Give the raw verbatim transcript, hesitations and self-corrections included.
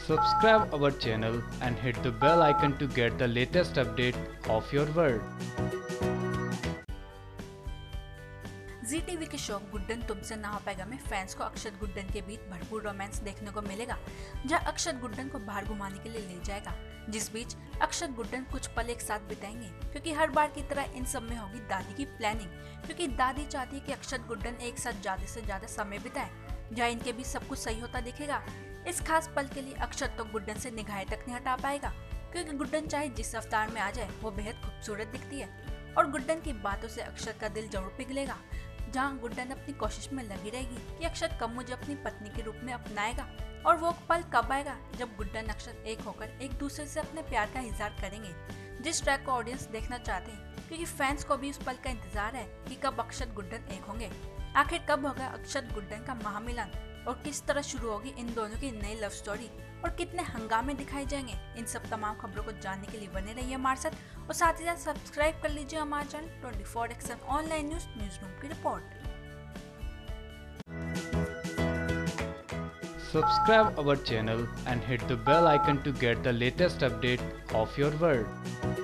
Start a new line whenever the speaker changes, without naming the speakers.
Subscribe our channel and hit the bell icon to get the latest update of your world.
Zee TV के show Guddan तुमसे ना हो पाएगा में fans को अक्षत गुड्डन के बीच भरपूर रोमांस देखने को मिलेगा, जहां अक्षत गुड्डन को बाहर घुमाने के लिए ले जाएगा, जिस बीच अक्षत गुड्डन कुछ पल एक साथ बिताएंगे, क्योंकि हर बार की तरह इन सब में होगी दादी की प्लानिंग, क्योंकि दादी चाहती है कि अक्षत गुड्डन एक साथ ज्यादा से ज्यादा समय बिताए, जहाँ इनके बीच सब कुछ सही होता दिखेगा। इस खास पल के लिए अक्षत तो गुड्डन से निगाहें तक नहीं हटा पाएगा, क्योंकि गुड्डन चाहे जिस अवतार में आ जाए वो बेहद खूबसूरत दिखती है, और गुड्डन की बातों से अक्षत का दिल जरूर पिघलेगा। जहां गुड्डन अपनी कोशिश में लगी रहेगी कि अक्षत कब मुझे अपनी पत्नी के रूप में अपनाएगा, और वो पल कब आएगा जब गुड्डन अक्षत एक होकर एक दूसरे से अपने प्यार का इजहार करेंगे, जिस ट्रैक को ऑडियंस देखना चाहते हैं, क्योंकि फैंस को भी उस पल का इंतजार है कि कब अक्षत गुड्डन एक होंगे। आखिर कब होगा अक्षत गुड्डन का महामिलन, और किस तरह शुरू होगी इन दोनों की नई लव स्टोरी, और कितने हंगामे दिखाए जाएंगे। इन सब तमाम खबरों को जानने के लिए बने रहिए हमारे साथ, और साथ ही साथ सब्सक्राइब कर लीजिए हमारे channel twenty four action online news news room की report.
Subscribe our channel and hit the bell icon to get the latest update of your world.